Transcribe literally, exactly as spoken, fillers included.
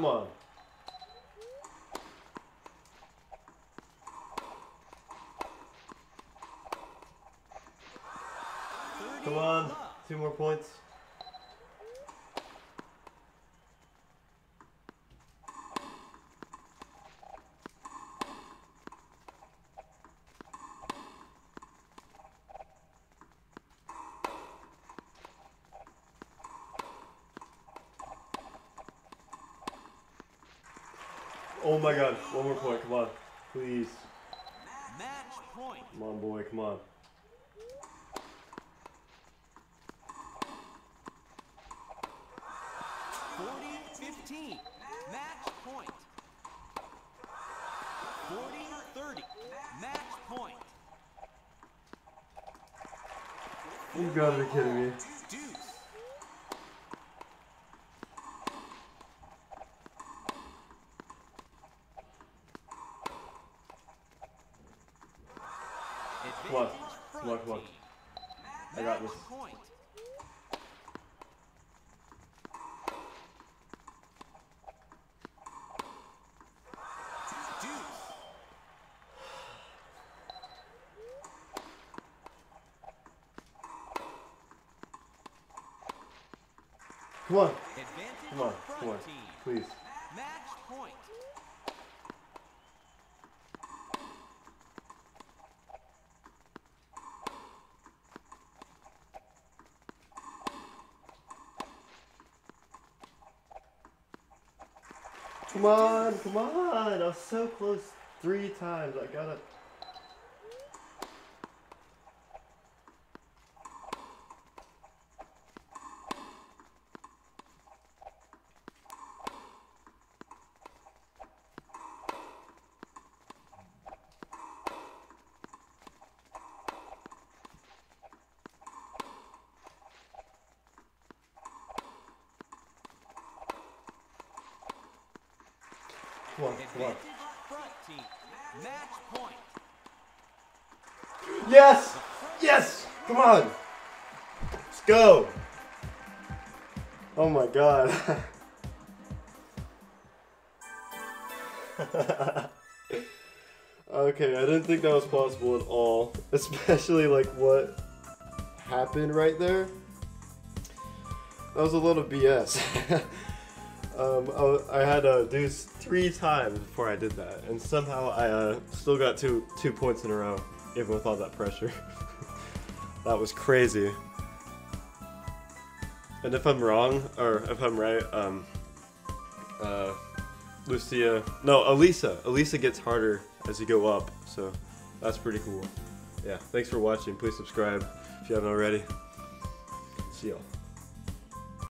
Come on. Come on. Two more points. Oh my god, one more point, come on. Please. Match point. Come on, boy, come on. forty fifteen. Match point. forty thirty. Match point. You gotta be kidding me. Deuce. Come on, come on, come on. I got this. Point. Deuce. Come on, Advantage come on, front come on, team. please. Match point. Come on, come on. I was so close three times. I gotta. Come on, come on. Advantage front team. Match point. Yes! Yes! Come on! Let's go! Oh my god. Okay, I didn't think that was possible at all. Especially like what happened right there. That was a little B S. Um, I, I had to do three times before I did that, and somehow I uh, still got two two points in a row, even with all that pressure. That was crazy. And if I'm wrong, or if I'm right, um, uh, Lucia, no, Elisa, Elisa gets harder as you go up, so that's pretty cool. Yeah, thanks for watching. Please subscribe if you haven't already. See y'all.